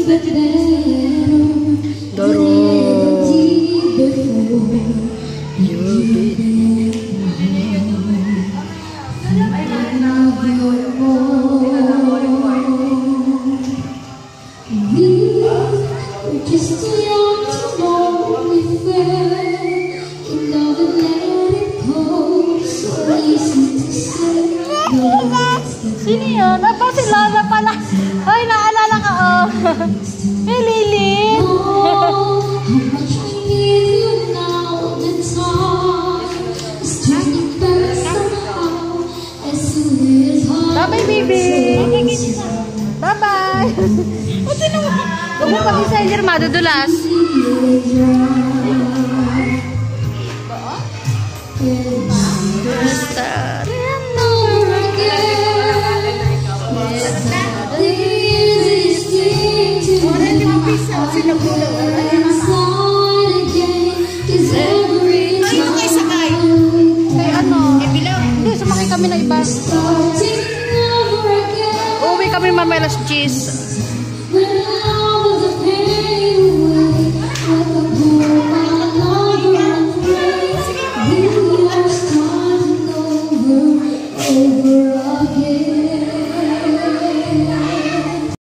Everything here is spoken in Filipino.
Sino yun? Aba si Lola pala. Ay, naalala ka oh. Hey, Lily. Bye-bye, baby. Bye-bye. Huwag mo pag-isa, madudulas. Sumakay kami na iba. Uwi kami mamaya alas 10.